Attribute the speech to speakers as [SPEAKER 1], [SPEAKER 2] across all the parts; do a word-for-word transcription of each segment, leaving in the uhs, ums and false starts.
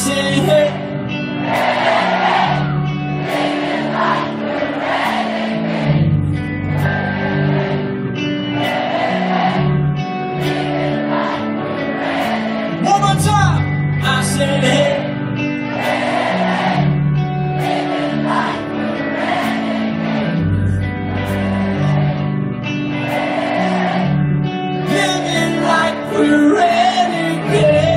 [SPEAKER 1] say, hey. One more time, I say, hey. Living like we're renegades.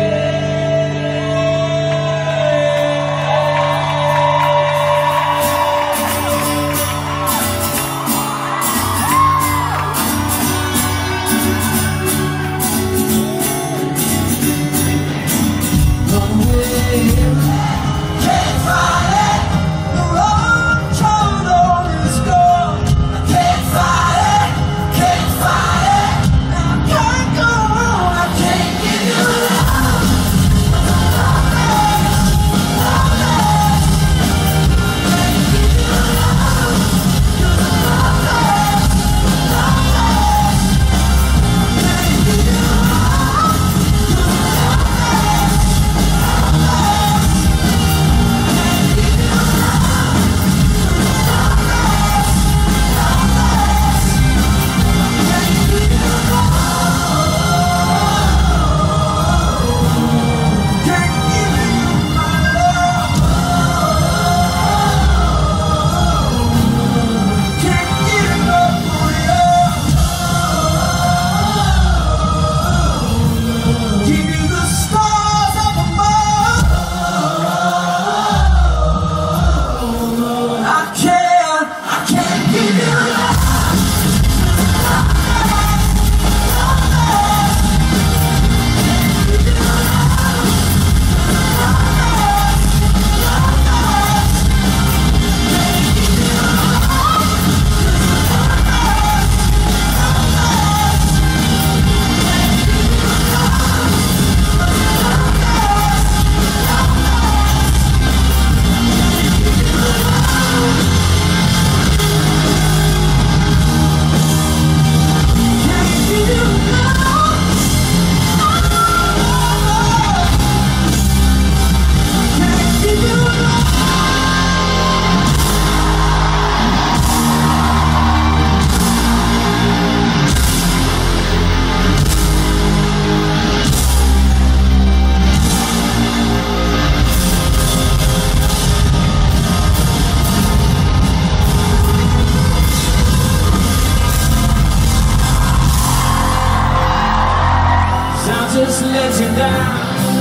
[SPEAKER 1] Just let you down.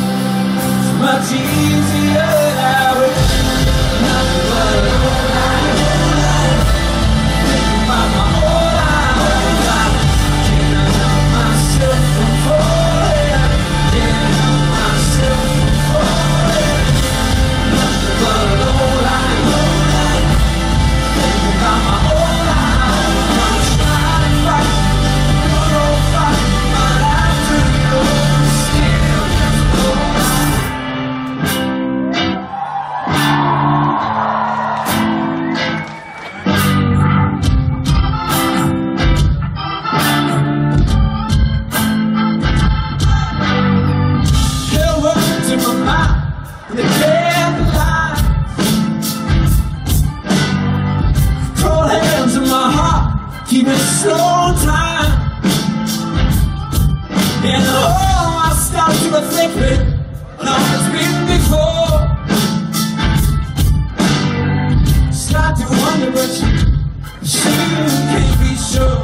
[SPEAKER 1] It's much easier that way. Nothing but a whole life, whole life. Thinking about my whole life, whole life. Can't I help myself from falling? Can't I help myself from falling? Nothing but a whole life, whole life. Thinking about my whole life. I'm trying to fight, good old fight, but after you. Keep it slow time. And oh, I start to think of it. No, it's been before. Start to wonder, but you still can't be sure.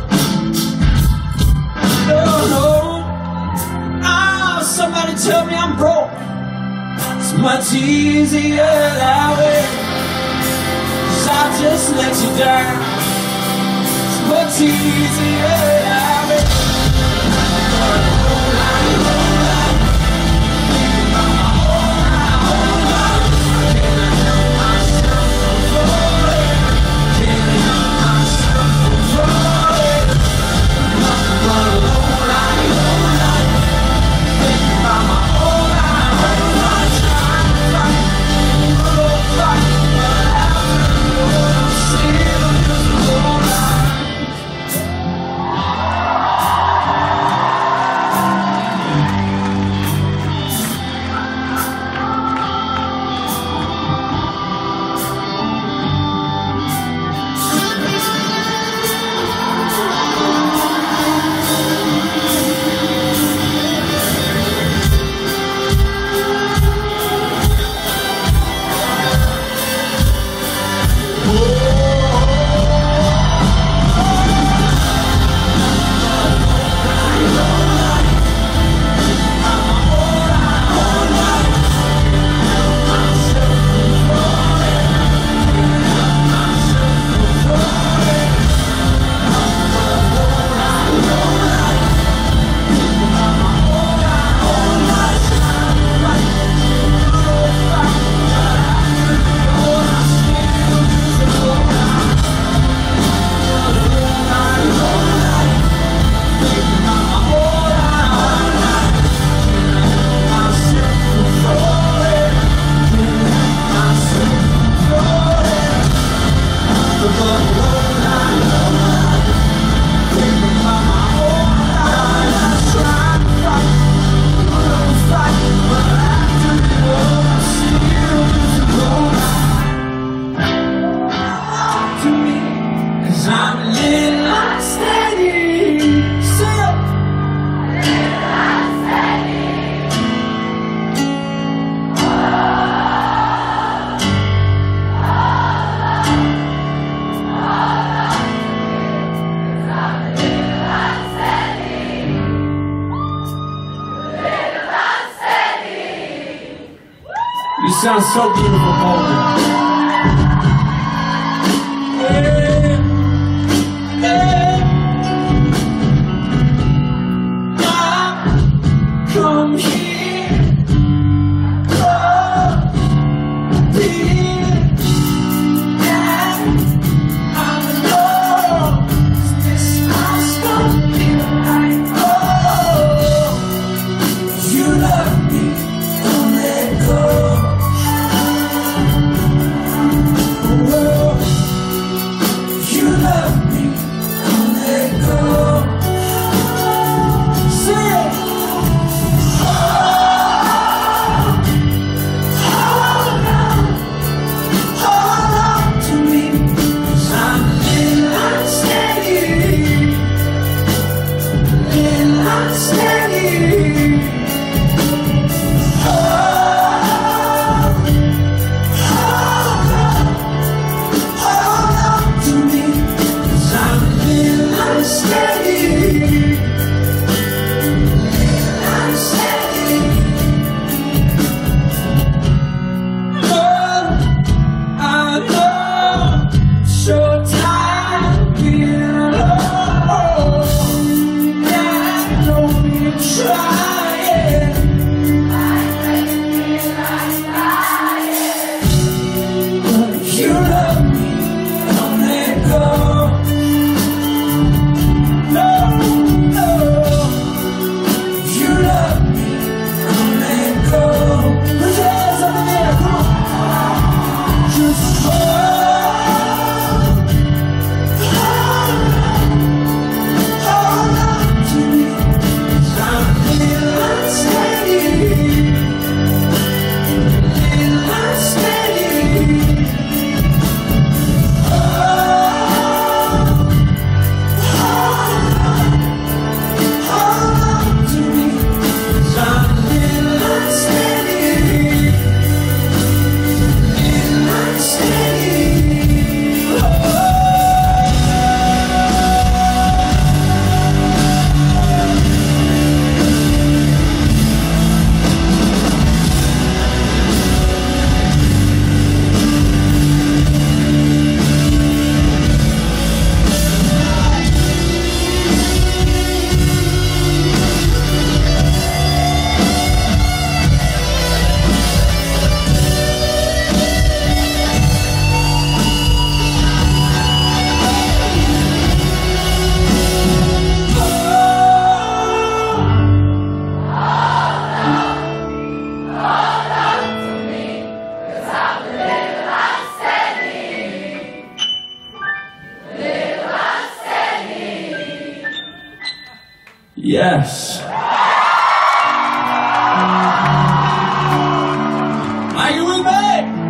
[SPEAKER 1] No, no. Ah, oh, somebody tell me I'm broke. It's much easier that way. 'Cause I just let you down. Much easier that way. Whole life, whole life. Thinking about my whole life, whole life. Can I help myself from falling? Can I help myself from falling? Nothing but a whole life, whole life. Thinking about my whole life, whole life. Trying to fight, good old fight, but after all I'm still just a whole life. You sound so beautiful, Golden. Yeah, yeah. I come here, oh, feeling that I know this house don't feel like home. You love me, don't let go. Yes. Are you with me?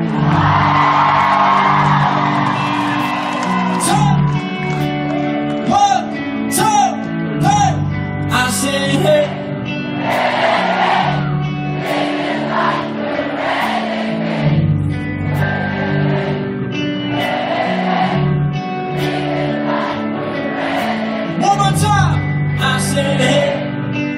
[SPEAKER 1] Top, one, two, three. I say hey. Living like we're ready. One more time. I say hey.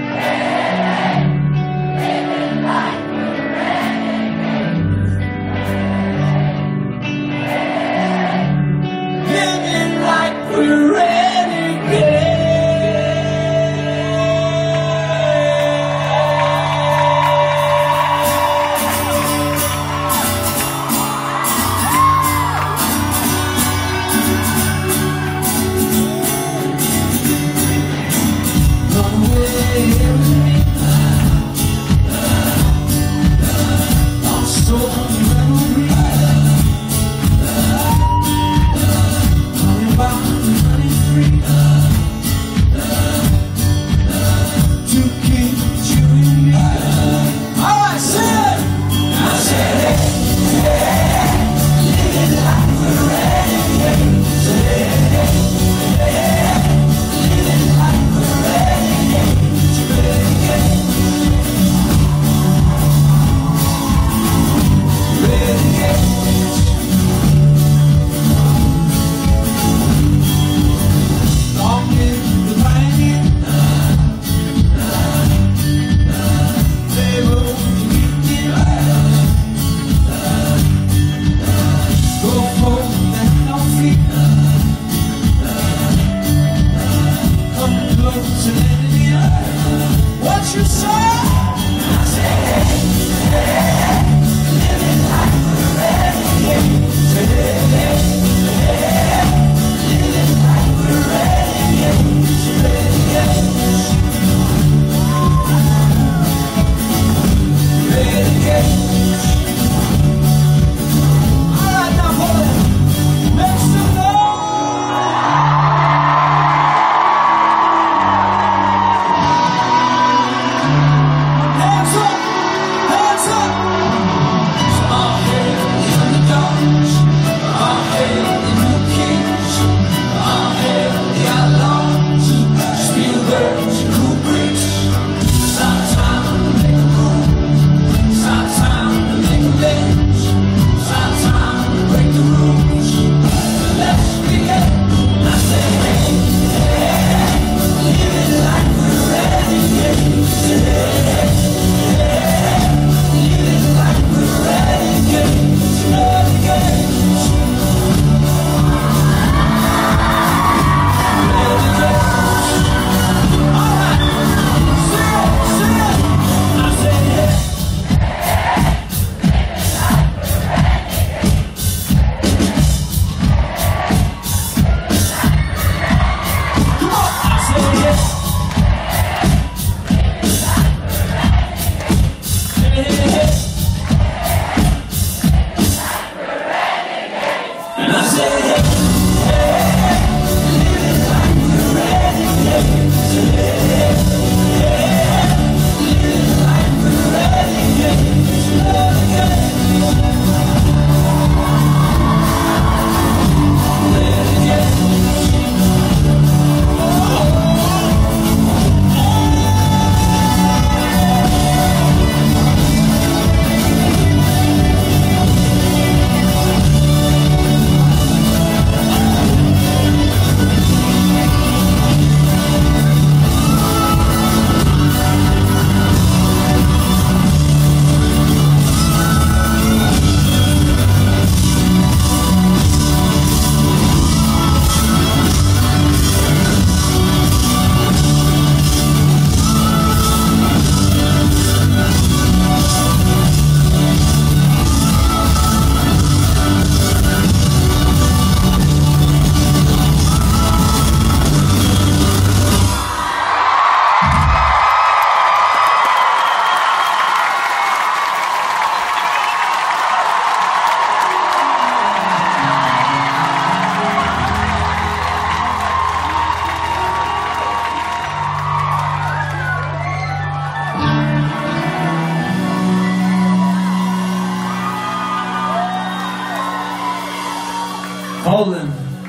[SPEAKER 1] Holland.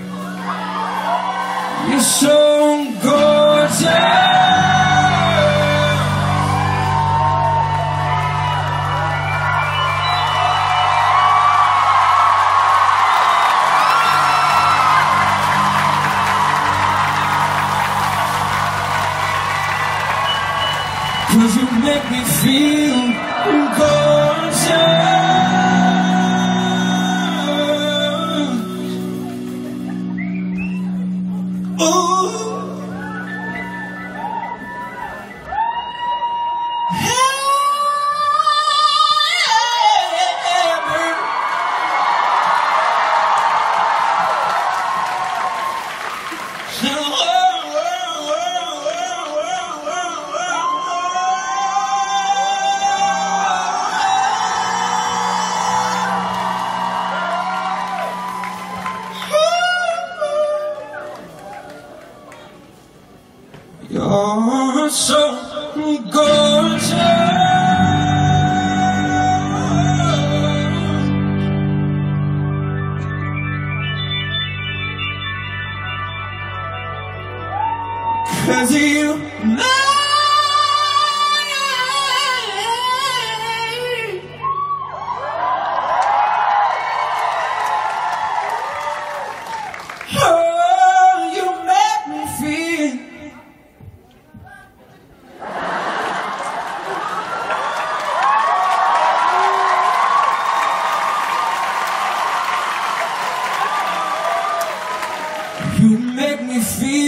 [SPEAKER 1] You're so gorgeous. Cause you make me feel gorgeous. You're so gorgeous. Cause you make oh, you make me feel You make me feel